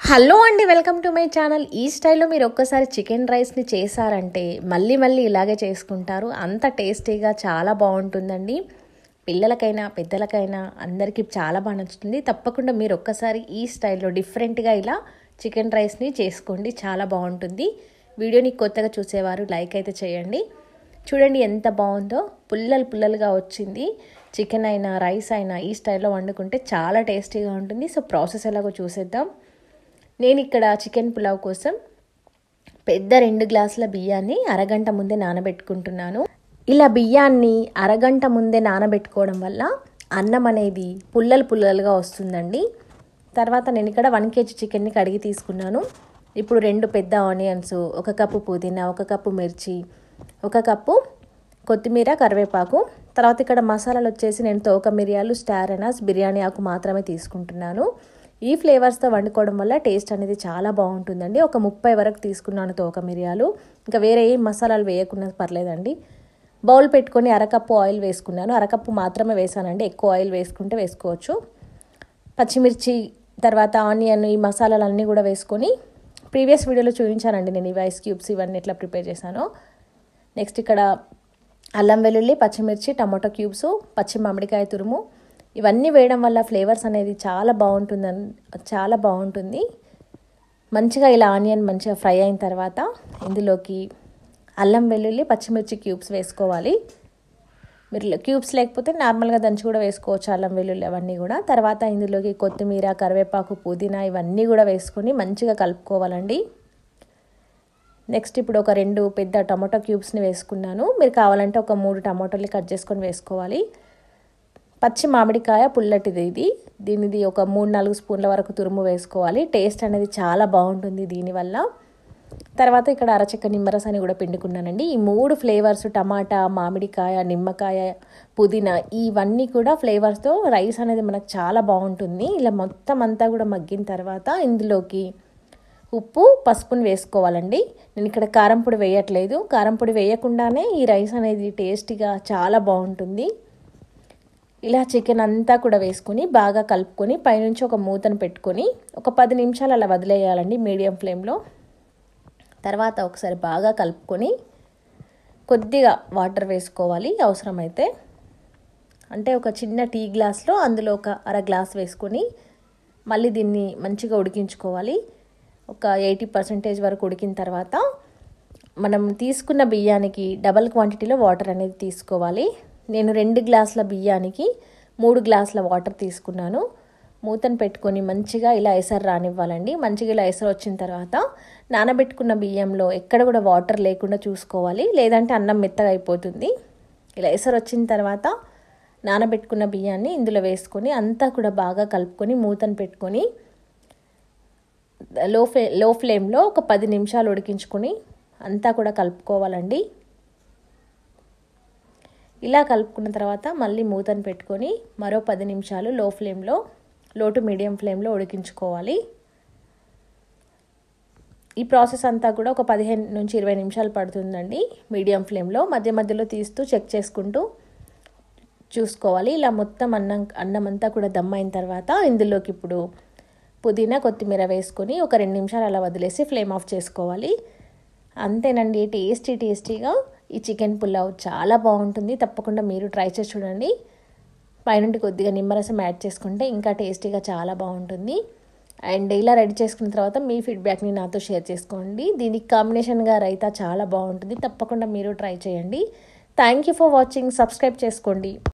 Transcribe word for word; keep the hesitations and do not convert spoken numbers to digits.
Hello అండి, welcome to my channel. ఈ స్టైల్లో మీరు ఒక్కసారి చికెన్ రైస్ని చేశారంటే మళ్ళీ మళ్ళీ ఇలాగే చేసుకుంటారు. అంత టేస్టీగా చాలా బాగుంటుందండి. పిల్లలకైనా పెద్దలకైనా అందరికీ చాలా బాగా నచ్చుతుంది. తప్పకుండా మీరు ఒక్కసారి ఈ స్టైల్లో డిఫరెంట్గా ఇలా చికెన్ రైస్ని చేసుకోండి, చాలా బాగుంటుంది. వీడియోని కొత్తగా చూసేవారు లైక్ అయితే చేయండి. చూడండి ఎంత బాగుందో, పుల్లలు పుల్లలుగా వచ్చింది. చికెన్ అయినా రైస్ అయినా ఈ స్టైల్లో వండుకుంటే చాలా టేస్టీగా ఉంటుంది. సో ప్రాసెస్ ఎలాగో చూసేద్దాం. నేను ఇక్కడ చికెన్ పులావ్ కోసం పెద్ద రెండు గ్లాసుల బియ్యాన్ని అరగంట ముందే నానబెట్టుకుంటున్నాను. ఇలా బియ్యాన్ని అరగంట ముందే నానబెట్టుకోవడం వల్ల అన్నం అనేది పుల్లలు పుల్లలుగా వస్తుందండి. తర్వాత నేను ఇక్కడ వన్ కేజీ చికెన్ని కడిగి తీసుకున్నాను. ఇప్పుడు రెండు పెద్ద ఆనియన్స్, ఒక కప్పు పుదీనా, ఒక కప్పు మిర్చి, ఒక కప్పు కొత్తిమీర, కరివేపాకు. తర్వాత ఇక్కడ మసాలాలు వచ్చేసి నేను తోక మిరియాలు, స్టార్ అనాస్, బిర్యానీ ఆకు మాత్రమే తీసుకుంటున్నాను. ఈ ఫ్లేవర్స్తో వండుకోవడం వల్ల టేస్ట్ అనేది చాలా బాగుంటుందండి. ఒక ముప్పై వరకు తీసుకున్నాను తోక మిరియాలు. ఇంకా వేరే ఏం మసాలాలు వేయకున్నా పర్లేదండి. బౌల్ పెట్టుకొని అరకప్పు ఆయిల్ వేసుకున్నాను. అరకప్పు మాత్రమే వేసానండి, ఎక్కువ ఆయిల్ వేసుకుంటే వేసుకోవచ్చు. పచ్చిమిర్చి, తర్వాత ఆనియన్, ఈ మసాలాలన్నీ కూడా వేసుకొని ప్రీవియస్ వీడియోలో చూపించానండి నేను ఈ ఐస్ క్యూబ్స్ ఇవన్నీ ఎట్లా ప్రిపేర్ చేశానో. నెక్స్ట్ ఇక్కడ అల్లం వెల్లుల్లి, పచ్చిమిర్చి, టమాటో క్యూబ్స్, పచ్చి మామిడికాయ తురుము, ఇవన్నీ వేయడం వల్ల ఫ్లేవర్స్ అనేది చాలా బాగుంటుందని చాలా బాగుంటుంది. మంచిగా ఇలా ఆనియన్ మంచిగా ఫ్రై అయిన తర్వాత ఇందులోకి అల్లం వెల్లుల్లి, పచ్చిమిర్చి క్యూబ్స్ వేసుకోవాలి. మీరు క్యూబ్స్ లేకపోతే నార్మల్గా దంచి కూడా వేసుకోవచ్చు అల్లం వెల్లుల్లి అవన్నీ కూడా. తర్వాత ఇందులోకి కొత్తిమీర, కరివేపాకు, పుదీనా ఇవన్నీ కూడా వేసుకొని మంచిగా కలుపుకోవాలండి. నెక్స్ట్ ఇప్పుడు ఒక రెండు పెద్ద టమాటో క్యూబ్స్ని వేసుకున్నాను. మీరు కావాలంటే ఒక మూడు టమాటోలు కట్ చేసుకొని వేసుకోవాలి. పచ్చి మామిడికాయ పుల్లటిది ఇది, దీనిది ఒక మూడు నాలుగు స్పూన్ల వరకు తురుము వేసుకోవాలి. టేస్ట్ అనేది చాలా బాగుంటుంది దీనివల్ల. తర్వాత ఇక్కడ అరచెక్క నిమ్మరసాన్ని కూడా పిండుకున్నానండి. ఈ మూడు ఫ్లేవర్స్ టమాటా, మామిడికాయ, నిమ్మకాయ, పుదీనా ఇవన్నీ కూడా ఫ్లేవర్స్తో రైస్ అనేది మనకు చాలా బాగుంటుంది. ఇలా మొత్తం అంతా కూడా మగ్గిన తర్వాత ఇందులోకి ఉప్పు, పసుపుని వేసుకోవాలండి. నేను ఇక్కడ కారం పొడి వేయట్లేదు. కారం పొడి వేయకుండానే ఈ రైస్ అనేది టేస్టీగా చాలా బాగుంటుంది. ఇలా చికెన్ అంతా కూడా వేసుకొని బాగా కలుపుకొని పైనుంచి ఒక మూతను పెట్టుకొని ఒక పది నిమిషాలు అలా వదిలేయాలండి మీడియం ఫ్లేమ్లో. తర్వాత ఒకసారి బాగా కలుపుకొని కొద్దిగా వాటర్ వేసుకోవాలి అవసరమైతే. అంటే ఒక చిన్న టీ గ్లాస్లో అందులో ఒక అర గ్లాస్ వేసుకొని మళ్ళీ దీన్ని మంచిగా ఉడికించుకోవాలి. ఒక ఎయిటీ పర్సెంటేజ్ వరకు ఉడికిన తర్వాత మనం తీసుకున్న బియ్యానికి డబల్ క్వాంటిటీలో వాటర్ అనేది తీసుకోవాలి. నేను రెండు గ్లాసుల బియ్యానికి మూడు గ్లాసుల వాటర్ తీసుకున్నాను. మూతను పెట్టుకొని మంచిగా ఇలా ఎసరు రానివ్వాలండి. మంచిగా ఇలా ఎసరు వచ్చిన తర్వాత నానబెట్టుకున్న బియ్యంలో ఎక్కడ కూడా వాటర్ లేకుండా చూసుకోవాలి, లేదంటే అన్నం మెత్తగా అయిపోతుంది. ఇలా ఎసరు వచ్చిన తర్వాత నానబెట్టుకున్న బియ్యాన్ని ఇందులో వేసుకొని అంతా కూడా బాగా కలుపుకొని మూతను పెట్టుకొని లో ఫ్లే లో ఫ్లేమ్లో ఒక పది నిమిషాలు ఉడికించుకొని అంతా కూడా కలుపుకోవాలండి. ఇలా కలుపుకున్న తర్వాత మళ్ళీ మూతను పెట్టుకొని మరో పది నిమిషాలు లో ఫ్లేమ్లో లో టు మీడియం ఫ్లేమ్లో ఉడికించుకోవాలి. ఈ ప్రాసెస్ అంతా కూడా ఒక పదిహేను నుంచి ఇరవై నిమిషాలు పడుతుందండి మీడియం ఫ్లేమ్లో. మధ్య మధ్యలో తీస్తూ చెక్ చేసుకుంటూ చూసుకోవాలి. ఇలా మొత్తం అన్నం అన్నం అంతా కూడా దమ్ అయిన తర్వాత ఇందులోకి ఇప్పుడు పుదీనా, కొత్తిమీర వేసుకొని ఒక రెండు నిమిషాలు అలా వదిలేసి ఫ్లేమ్ ఆఫ్ చేసుకోవాలి. అంతేనండి, టేస్టీ టేస్టీగా ఈ చికెన్ పులావ్ చాలా బాగుంటుంది. తప్పకుండా మీరు ట్రై చేసి చూడండి. పైనుండి కొద్దిగా నిమ్మరసం యాడ్ చేసుకుంటే ఇంకా టేస్టీగా చాలా బాగుంటుంది. అండ్ ఇలా రెడీ చేసుకున్న తర్వాత మీ ఫీడ్బ్యాక్ని నాతో షేర్ చేసుకోండి. దీనికి కాంబినేషన్గా రైతా చాలా బాగుంటుంది. తప్పకుండా మీరు ట్రై చేయండి. Thank you for watching. Subscribe చేసుకోండి.